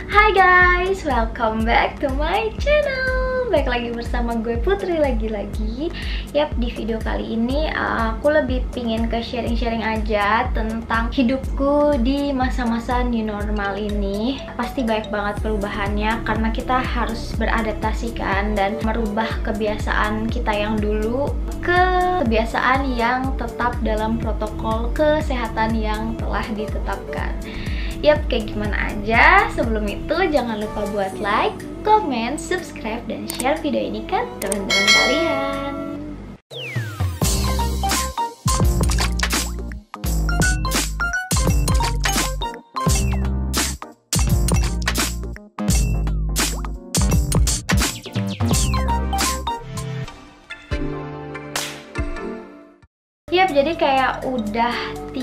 Hai guys, welcome back to my channel. Baik lagi bersama gue Putri lagi-lagi. Yap, di video kali ini aku lebih pingin ke sharing-sharing aja tentang hidupku di masa-masa new normal ini. Pasti banyak banget perubahannya karena kita harus beradaptasi kan, dan merubah kebiasaan kita yang dulu ke kebiasaan yang tetap dalam protokol kesehatan yang telah ditetapkan. Yap, kayak gimana aja. Sebelum itu jangan lupa buat like, comment, subscribe, dan share video ini ke teman-teman kalian. Yap, jadi kayak udah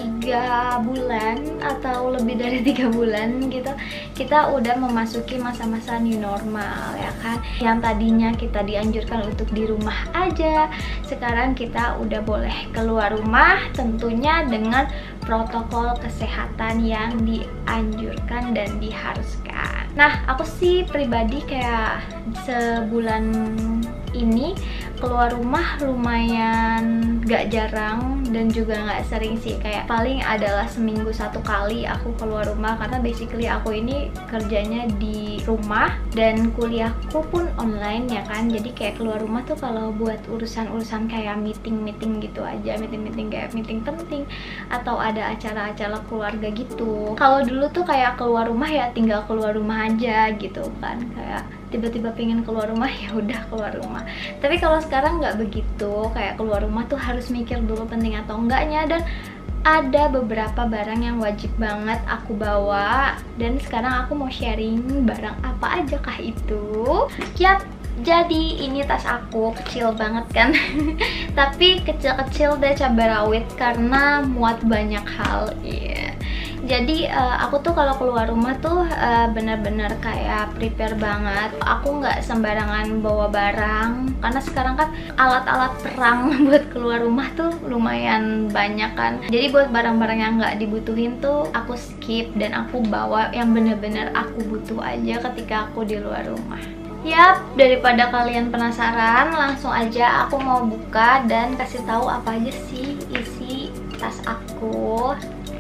3 bulan atau lebih dari 3 bulan gitu, kita udah memasuki masa-masa new normal ya kan. Yang tadinya kita dianjurkan untuk di rumah aja, sekarang kita udah boleh keluar rumah, tentunya dengan protokol kesehatan yang dianjurkan dan diharuskan. Nah, aku sih pribadi kayak sebulan ini keluar rumah lumayan gak jarang dan juga gak sering sih, kayak paling adalah seminggu 1 kali aku keluar rumah, karena basically aku ini kerjanya di rumah dan kuliahku pun online ya kan. Jadi kayak keluar rumah tuh kalau buat urusan-urusan kayak meeting-meeting gitu aja, meeting-meeting kayak meeting penting atau ada acara-acara keluarga gitu. Kalau dulu tuh kayak keluar rumah ya tinggal keluar rumah aja gitu kan, kayak tiba-tiba pengen keluar rumah ya udah keluar rumah. Tapi kalau sekarang nggak begitu, kayak keluar rumah tuh harus mikir dulu penting atau enggaknya, dan ada beberapa barang yang wajib banget aku bawa, dan sekarang aku mau sharing barang apa aja kah itu. Yap, jadi ini tas aku kecil banget kan tapi kecil-kecil deh, cabai rawit karena muat banyak hal. Iya, jadi aku tuh kalau keluar rumah tuh bener-bener kayak prepare banget. Aku nggak sembarangan bawa barang, karena sekarang kan alat-alat perang buat keluar rumah tuh lumayan banyak kan. Jadi buat barang-barang yang nggak dibutuhin tuh aku skip, dan aku bawa yang bener-bener aku butuh aja ketika aku di luar rumah. Yap, daripada kalian penasaran, langsung aja aku mau buka dan kasih tahu apa aja sih isi tas aku.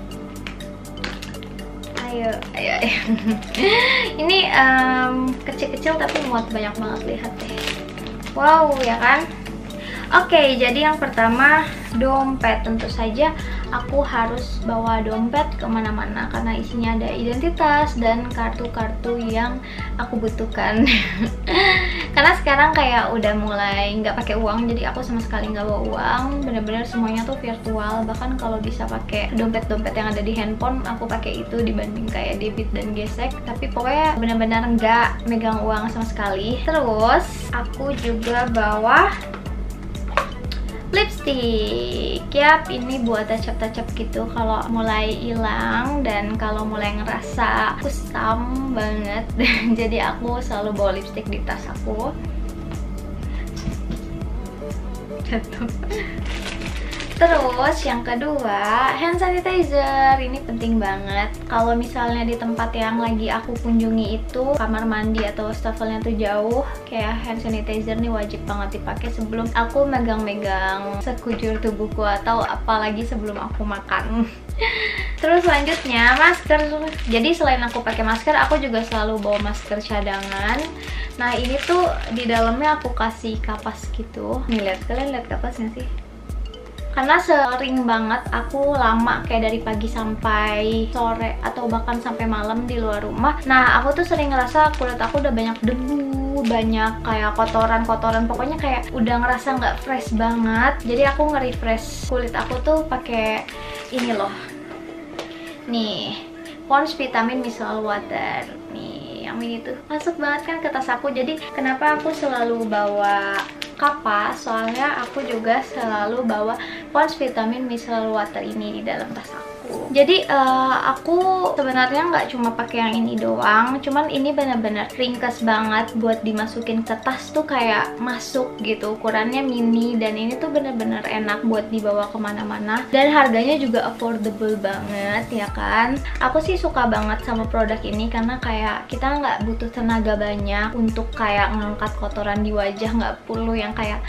Ayo. Ini kecil-kecil tapi muat banyak banget, lihat deh. Wow, ya kan? Oke, jadi yang pertama dompet. Tentu saja aku harus bawa dompet kemana-mana karena isinya ada identitas dan kartu-kartu yang aku butuhkan. Karena sekarang kayak udah mulai nggak pakai uang, jadi aku sama sekali nggak bawa uang. Bener-bener semuanya tuh virtual. Bahkan kalau bisa pakai dompet-dompet yang ada di handphone, aku pakai itu dibanding kayak debit dan gesek. Tapi pokoknya bener-bener nggak megang uang sama sekali. Terus aku juga bawa lipstick. Yap, ini buat tacap-tacap gitu kalau mulai hilang dan kalau mulai ngerasa kusam banget. Jadi aku selalu bawa lipstick di tas aku. Jatuh. Terus yang kedua, hand sanitizer. Ini penting banget. Kalau misalnya di tempat yang lagi aku kunjungi itu kamar mandi atau stafelnya tuh jauh, kayak hand sanitizer nih wajib banget dipakai sebelum aku megang-megang sekujur tubuhku atau apalagi sebelum aku makan. Terus selanjutnya masker. Jadi selain aku pakai masker, aku juga selalu bawa masker cadangan. Nah, ini tuh di dalamnya aku kasih kapas gitu. Nih, lihat, kalian lihat kapasnya sih? Karena sering banget aku lama kayak dari pagi sampai sore atau bahkan sampai malam di luar rumah. Nah, aku tuh sering ngerasa kulit aku udah banyak debu, banyak kayak kotoran-kotoran, pokoknya kayak udah ngerasa nggak fresh banget. Jadi aku nge-refresh kulit aku tuh pakai ini loh. Nih, Pond's Vitamin Micellar Water. Nih, yang ini tuh masuk banget kan ke tas aku. Jadi kenapa aku selalu bawa kapas? Soalnya aku juga selalu bawa Pond's Vitamin Micellar Water ini di dalam tas aku. aku. Jadi aku sebenarnya nggak cuma pakai yang ini doang, cuman ini benar-benar ringkas banget buat dimasukin ke tas tuh kayak masuk gitu. Ukurannya mini dan ini tuh benar-benar enak buat dibawa kemana-mana dan harganya juga affordable banget ya kan. Aku sih suka banget sama produk ini karena kayak kita nggak butuh tenaga banyak untuk kayak ngangkat kotoran di wajah, nggak perlu yang kayak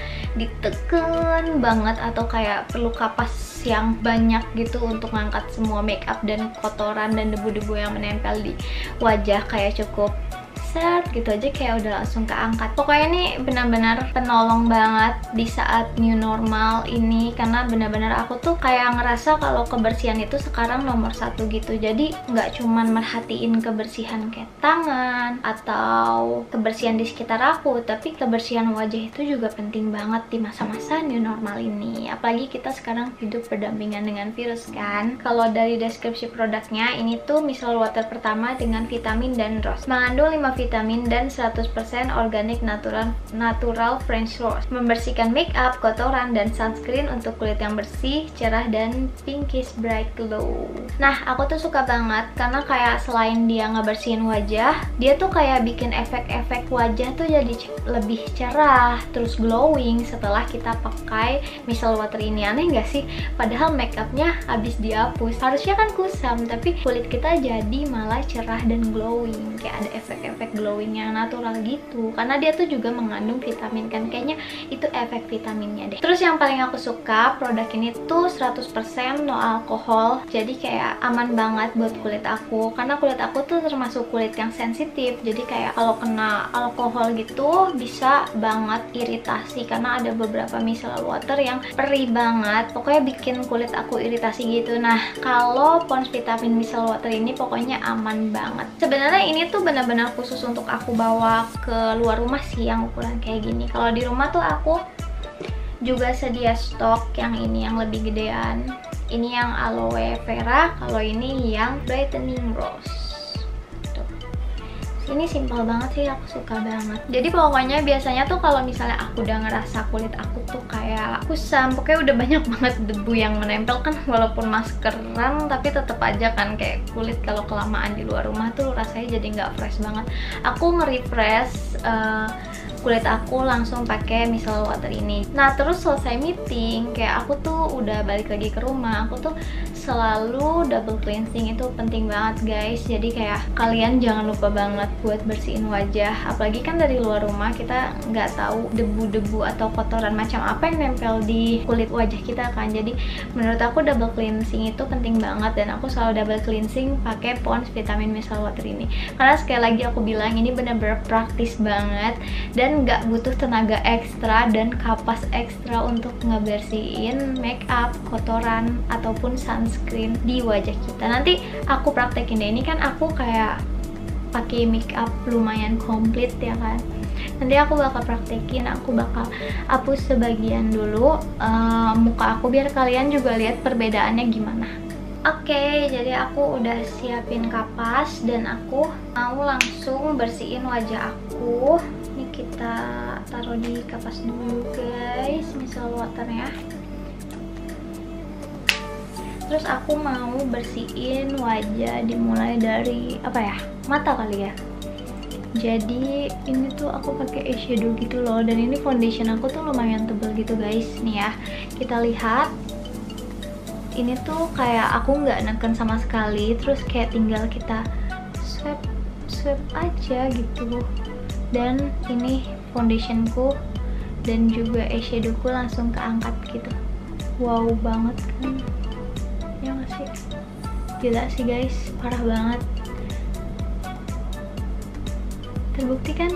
diteken banget atau kayak perlu kapas yang banyak gitu untuk ngangkat semua makeup dan kotoran dan debu-debu yang menempel di wajah. Kayak cukup set gitu aja kayak udah langsung keangkat. Pokoknya ini benar-benar penolong banget di saat new normal ini karena benar-benar aku tuh kayak ngerasa kalau kebersihan itu sekarang nomor satu gitu. Jadi nggak cuman merhatiin kebersihan kayak tangan atau kebersihan di sekitar aku, tapi kebersihan wajah itu juga penting banget di masa-masa new normal ini. Apalagi kita sekarang hidup berdampingan dengan virus kan. Kalau dari deskripsi produknya, ini tuh micellar water pertama dengan vitamin dan rose, mengandung 5 vitamin dan 100% organik natural French rose, membersihkan make up, kotoran, dan sunscreen untuk kulit yang bersih, cerah, dan pinkish bright glow. Nah, aku tuh suka banget karena kayak selain dia ngebersihin wajah, dia tuh kayak bikin efek-efek wajah tuh jadi lebih cerah, terus glowing setelah kita pakai micellar water ini. Aneh nggak sih? Padahal make upnya habis dihapus, harusnya kan kusam, tapi kulit kita jadi malah cerah dan glowing, kayak ada efek-efek glowing yang natural gitu karena dia tuh juga mengandung vitamin kan, kayaknya itu efek vitaminnya deh. Terus yang paling aku suka produk ini tuh 100% no alkohol, jadi kayak aman banget buat kulit aku karena kulit aku tuh termasuk kulit yang sensitif, jadi kayak kalau kena alkohol gitu bisa banget iritasi karena ada beberapa micellar water yang perih banget, pokoknya bikin kulit aku iritasi gitu. Nah, kalau Pond's Vitamin Micellar Water ini pokoknya aman banget. Sebenarnya ini tuh benar-benar khusus untuk aku bawa ke luar rumah sih yang ukuran kayak gini. Kalau di rumah tuh aku juga sedia stok yang ini yang lebih gedean. Ini yang aloe vera, kalau ini yang brightening rose. Ini simple banget sih, aku suka banget. Jadi pokoknya biasanya tuh kalau misalnya aku udah ngerasa kulit aku tuh kayak kusam, pokoknya udah banyak banget debu yang menempel kan, walaupun maskeran tapi tetap aja kan kayak kulit kalau kelamaan di luar rumah tuh rasanya jadi nggak fresh banget. Aku nge-refresh kulit aku langsung pakai micellar water ini. Nah, terus selesai meeting kayak aku tuh udah balik lagi ke rumah, aku tuh selalu double cleansing, itu penting banget guys. Jadi kayak kalian jangan lupa banget buat bersihin wajah, apalagi kan dari luar rumah kita nggak tahu debu-debu atau kotoran macam apa yang nempel di kulit wajah kita kan. Jadi menurut aku double cleansing itu penting banget dan aku selalu double cleansing pakai Pond's Vitamin Micellar Water ini karena sekali lagi aku bilang ini benar-benar praktis banget dan nggak butuh tenaga ekstra dan kapas ekstra untuk ngebersihin make up, kotoran, ataupun sunscreen di wajah kita. Nanti aku praktekin deh, ini kan aku kayak pakai make up lumayan komplit ya kan. Nanti aku bakal praktekin, aku bakal hapus sebagian dulu muka aku biar kalian juga lihat perbedaannya gimana. Oke, jadi aku udah siapin kapas dan aku mau langsung bersihin wajah aku. Ini kita taruh di kapas dulu guys, micellar waternya. Terus aku mau bersihin wajah dimulai dari apa ya, mata kali ya. Jadi ini tuh aku pakai eyeshadow gitu loh, dan ini foundation aku tuh lumayan tebal gitu guys. Nih ya, kita lihat. Ini tuh kayak aku nggak neken sama sekali, terus kayak tinggal kita swipe aja gitu. Dan ini foundationku dan juga eyeshadowku langsung keangkat gitu. Wow banget kan, ya nggak sih? Gila sih guys, parah banget. Terbukti kan?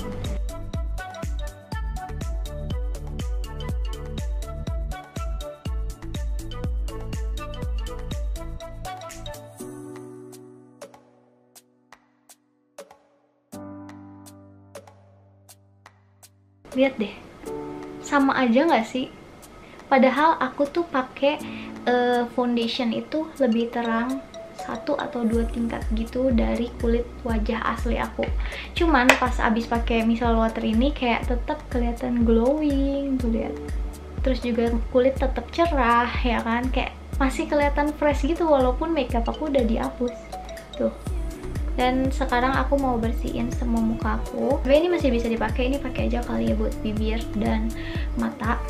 Lihat deh, sama aja nggak sih? Padahal aku tuh pakai foundation itu lebih terang 1 atau 2 tingkat gitu dari kulit wajah asli aku. Cuman pas abis pakai micellar water ini kayak tetap kelihatan glowing tuh, lihat. Terus juga kulit tetap cerah ya kan, kayak masih kelihatan fresh gitu walaupun makeup aku udah dihapus tuh. Dan sekarang aku mau bersihin semua muka aku. Tapi ini masih bisa dipakai, ini pakai aja kali ya buat bibir dan mata.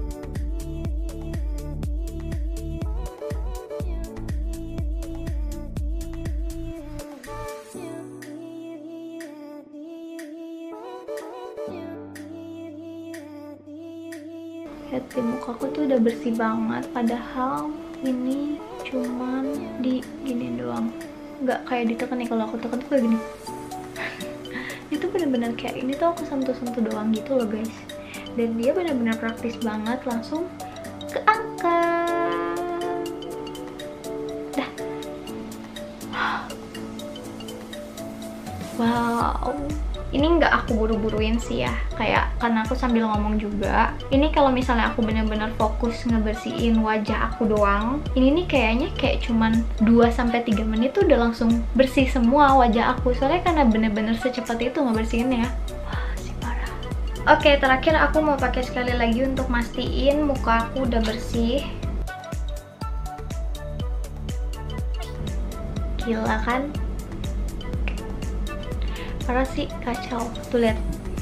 Lihat di mukaku tuh udah bersih banget, padahal ini cuman di gini doang, nggak kayak ditekan nih. Kalau aku tekan tuh kayak gini. Itu bener-bener kayak ini tuh aku sentuh-sentuh doang gitu loh guys, dan dia bener-bener praktis banget, langsung keangkat. Dah. Wow, ini nggak aku buru-buruin sih ya, kayak karena aku sambil ngomong juga. Ini kalau misalnya aku bener-bener fokus ngebersihin wajah aku doang, ini nih kayaknya kayak cuman 2-3 menit tuh udah langsung bersih semua wajah aku, soalnya karena bener-bener secepat itu ngebersihinnya. Wah, si parah. Oke, terakhir aku mau pakai sekali lagi untuk mastiin muka aku udah bersih. Gila kan? Parah sih, kacau. Tuh lihat,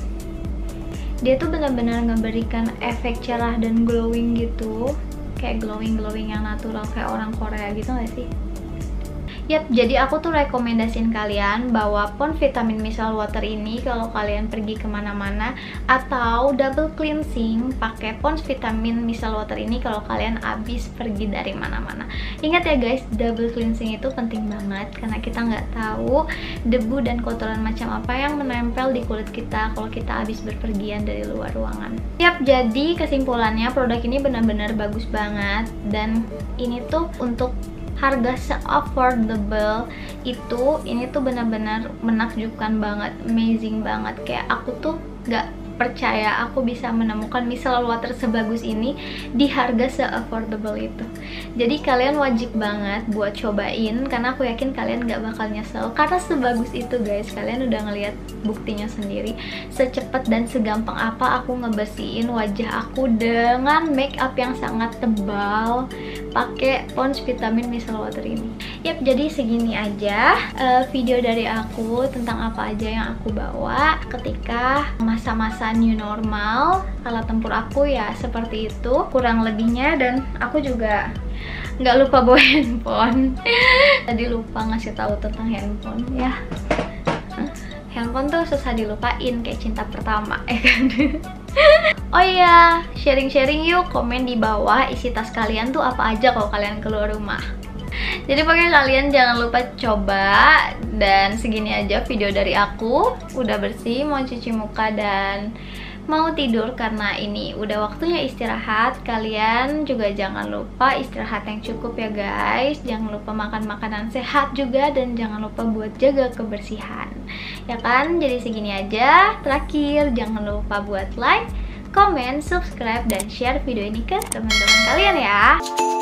dia tuh benar-benar ngeberikan efek cerah dan glowing gitu, kayak glowing yang natural kayak orang Korea gitu gak sih? Yap, jadi aku tuh rekomendasiin kalian bawa Pond's Vitamin Micellar Water ini kalau kalian pergi kemana-mana, atau double cleansing pakai Pond's Vitamin Micellar Water ini kalau kalian abis pergi dari mana-mana. Ingat ya guys, double cleansing itu penting banget karena kita nggak tahu debu dan kotoran macam apa yang menempel di kulit kita kalau kita abis berpergian dari luar ruangan. Yap, jadi kesimpulannya produk ini benar-benar bagus banget, dan ini tuh untuk harga se-affordable itu, ini tuh benar-benar menakjubkan banget, amazing banget. Kayak aku tuh gak percaya aku bisa menemukan micellar water sebagus ini di harga se-affordable itu. Jadi kalian wajib banget buat cobain, karena aku yakin kalian gak bakal nyesel, karena sebagus itu guys. Kalian udah ngeliat buktinya sendiri, secepat dan segampang apa aku ngebersihin wajah aku dengan make up yang sangat tebal pakai Pond's Vitamin Micellar Water ini. Yap, jadi segini aja video dari aku tentang apa aja yang aku bawa ketika masa-masa new normal. Alat tempur aku ya seperti itu kurang lebihnya, dan aku juga nggak lupa bawa handphone. Tadi lupa ngasih tahu tentang handphone ya. Handphone tuh susah dilupain, kayak cinta pertama ya kan. Oh iya, sharing-sharing yuk, komen di bawah isi tas kalian tuh apa aja kalau kalian keluar rumah. Jadi pokoknya kalian jangan lupa coba. Dan segini aja video dari aku. Udah bersih, mau cuci muka dan mau tidur karena ini udah waktunya istirahat. Kalian juga jangan lupa istirahat yang cukup ya guys. Jangan lupa makan makanan sehat juga, dan jangan lupa buat jaga kebersihan, ya kan? Jadi segini aja. Terakhir, jangan lupa buat like, comment, subscribe, dan share video ini ke teman-teman kalian ya.